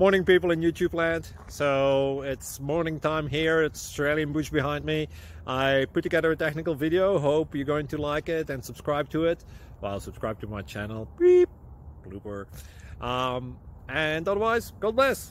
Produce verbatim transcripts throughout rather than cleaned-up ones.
Morning, people in YouTube land. So it's morning time here. It's Australian bush behind me. I put together a technical video. Hope you're going to like it and subscribe to it. Well, subscribe to my channel. Beep. Blooper. Um, and otherwise, God bless.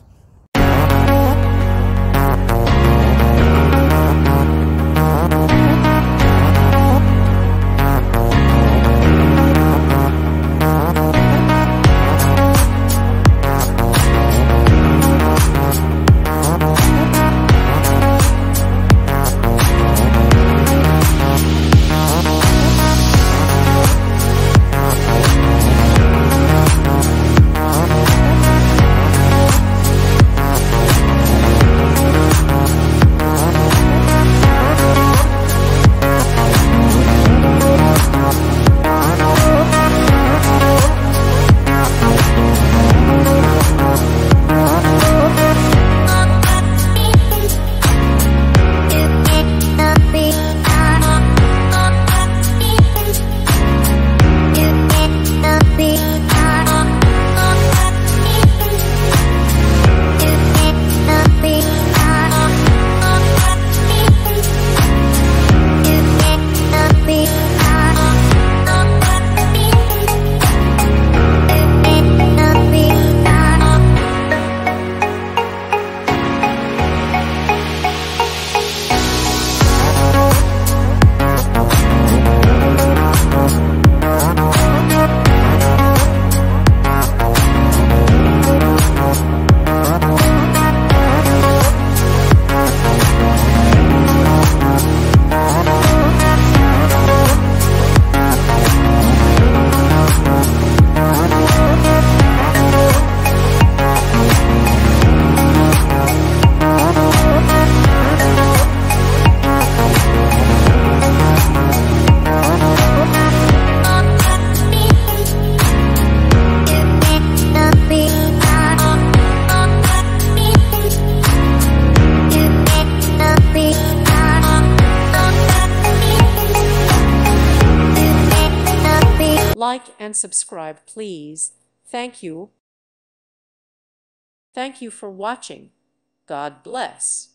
Like and subscribe, please. Thank you. Thank you for watching. God bless.